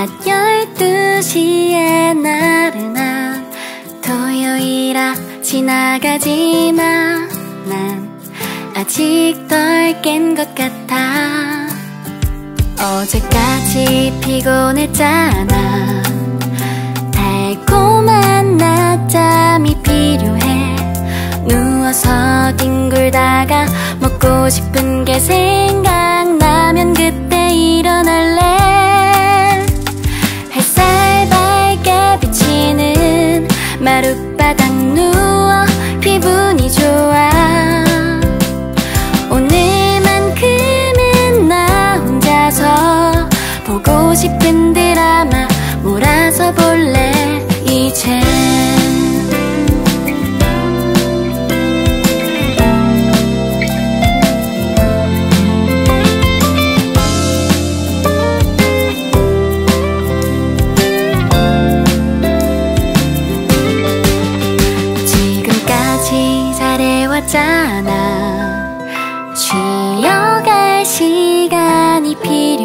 낮 12시에 나른한 토요일아 지나가지만 난 아직 덜 깬 것 같아. 어제까지 피곤했잖아. 달콤한 낮잠이 필요해. 누워서 뒹굴다가 먹고 싶은 게 생각나면 그때 일어날래. 햇살 밝게 비치는 마룻바닥 누워 기분이 좋아. 오늘만큼은 나 혼자서 보고 싶은 드라마 몰아서 볼래. 이젠 지금까지 잘해왔잖아. 쉬어갈 시간이 필요해.